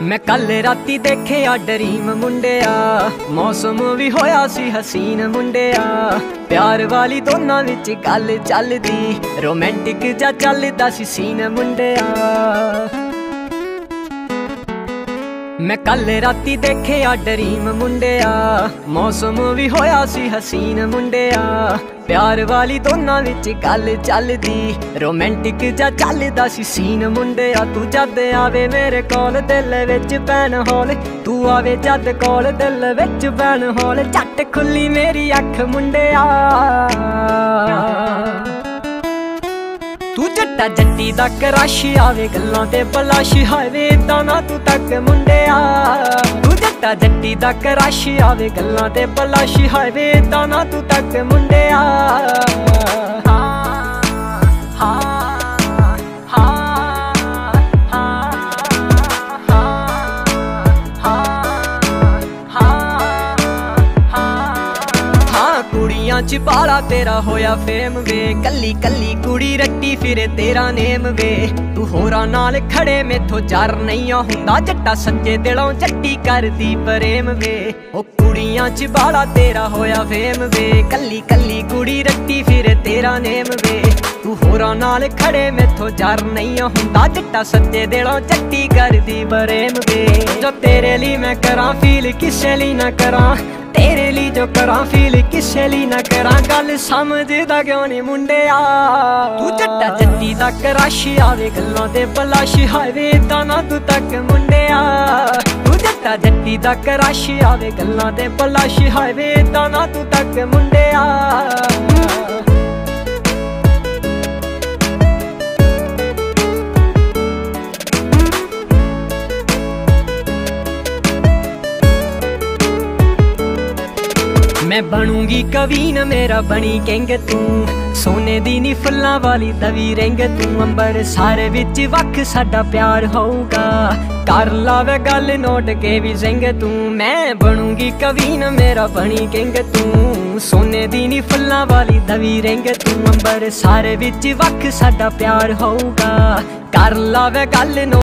मैं कल राती देखिया ड्रीम मुंडिया, मौसम भी होया सी हसीन मुंडिया। प्यार वाली दोनों विच गल चलदी, रोमांटिक जा चलदा सी सीन मुंडिया। मैं कल राती देखिया ड्रीम मुंडिया, मौसम भी होया सी हसीन मुंडिया। प्यार वाली दोनों विच गल चलदी, रोमांटिक जा चलदा सी सीन मुंडिया। तू जद आवे मेरे कोल दिल विच पैन हौल, तू आवे जद कोल दिल विच पैन हौल। झट खुली मेरी अख मुंडिया, तू जट्टा जट्टी दा क्रश आवे गल्लां ते बलाश। हावे इदां ना तू तक मुंडिया, तू जट्टा जट्टी दा क्रश आवे गल्लां ते बलाश। हावे इदां ना तू तक मुंडिया। कुड़ियां च बाला तेरा होया फेम वे, कली कली कुड़ी रट्टी फिरे तेरा नेम वे। तू होरा नाल खड़े मेथों जार नहीं हुंदा, जट्टा सच्चे दिलों जट्टी करदी प्रेम वे। ओ कुड़ियां च बाला तेरा होया फेम वे, कली कली कुड़ी रट्टी फिरे तेरा नेम वे। तू होरा नाल खड़े मेथों जार नहीं हुंदा, जट्टा सच्चे दिलों जट्टी करदी प्रेम वे। जो तेरे लिए मैं करां फील किसे लिए ना करां, तेरे लिए जो करां फील किसे लिए ना करां। गल समझदा क्यों नहीं मुंडिया, तू जट्टा जट्टी दा क्रश आवे गल्लां ते बलाश। हावे इदां ना तू तक मुंडिया, तू जट्टा जट्टी दा क्रश आवे गल्लां ते बलाश। हावे इदां ना तू तक मुंडिया। मैं बनूंगी कवीन मेरा बनी किंग तू, सोने दी नी फुल्लां वाली तवी रिंग तू। अंबर सारे विच वख साडा प्यार होऊगा, कर लावे गल नोट के भी सिंग तू। मैं बनूंगी कवीन मेरा बनी किंग तू, सोने दी नी फुल्लां वाली तवी रिंग तू। अंबर सारे विच वख साडा प्यार होऊगा, कर लावे गल नोट